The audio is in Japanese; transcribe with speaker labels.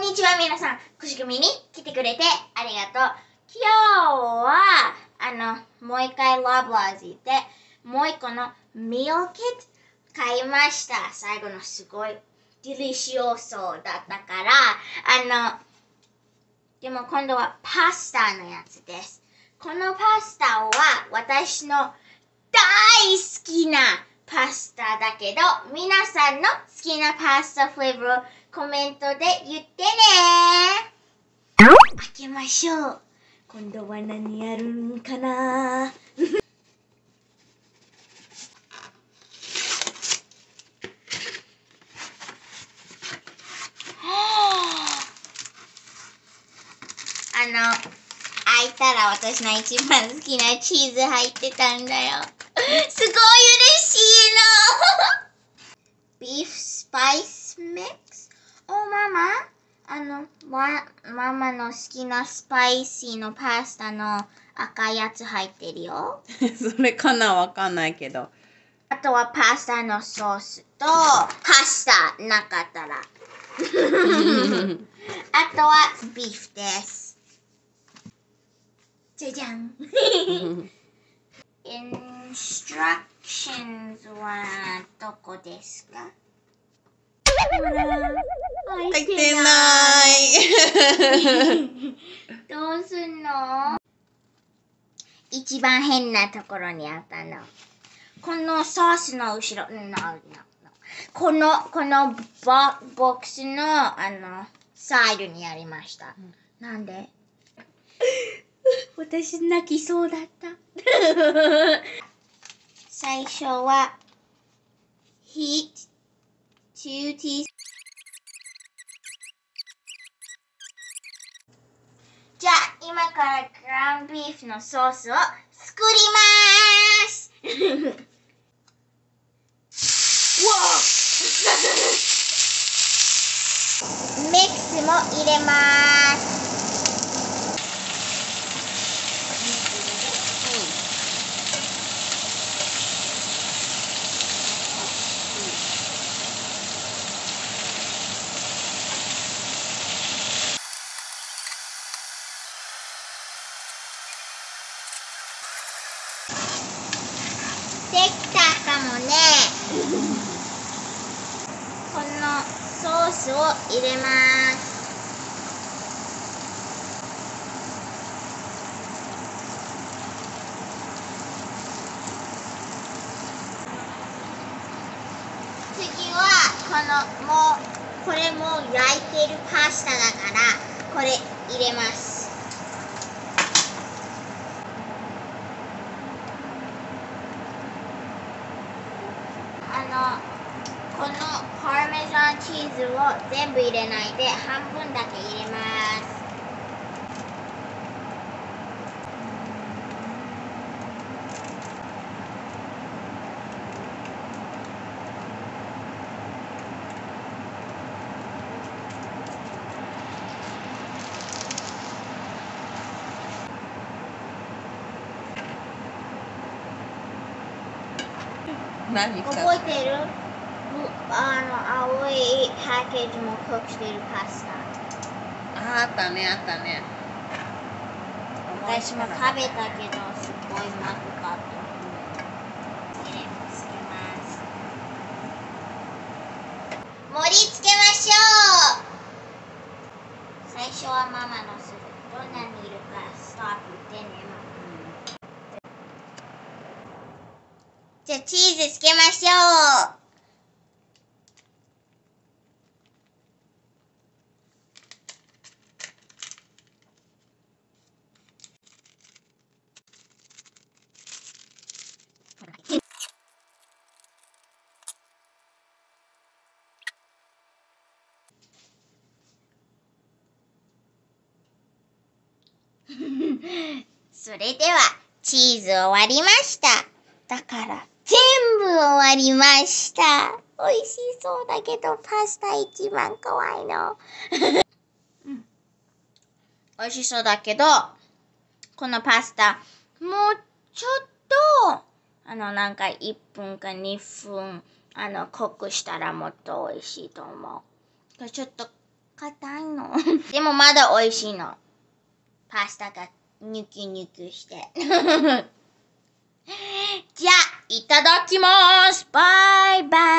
Speaker 1: にちは皆さん、くし組に来てくれてありがとう。今日はもう一回ラブラズでもう一個のミールキット買いました。最後のすごいデリシオソだったからでも今度はパスタのやつです。このパスタは私の大好きなパスタだけど、皆さんの好きなパスタフレーバーをコメントで言ってね。開けましょう。今度は何やるんかな。開いたら私の一番好きなチーズ入ってたんだよ。すごい嬉しいの。ビーフスパイスミックス。ママの好きなスパイシーのパスタの赤いやつ入ってるよ。
Speaker 2: それかな、わかんないけど。
Speaker 1: あとはパスタのソースとパスタなかったら。あとはビーフです。じゃじゃん。Instructions はどこですか？
Speaker 2: 入ってない。
Speaker 1: どうすんの？一番変なところにあったの。このソースの後ろ、このボックスのサイドにありました。なんで？私泣きそうだった。最初は heat 2 teaspoons。じゃあ今からグラウンドビーフのソースを作ります。ミックスも入れます。できたかもね。このソースを入れます。次はこれも焼いてるパスタだからこれ入れます。このパルメザンチーズを全部入れないで半分だけ入れます。
Speaker 2: 何
Speaker 1: 覚えてる？青いパッケージもコックしてるパスタ。
Speaker 2: あったね、あったね。
Speaker 1: 私も食べたけどすごいまずかった。つけます。盛り付けましょう。最初はママのする。どんなにいるかストップ言ってね。じゃあチーズつけましょう。それではチーズ終わりました。だから全部終わりました。美味しそうだけどパスタ一番怖いの。美味しそうだけどこのパスタもうちょっとなんか1分か2分コックしたらもっと美味しいと思う。ちょっと硬いの。でもまだ美味しいの。パスタがニュキニュキして。じゃあ、いただきます。バイバイ。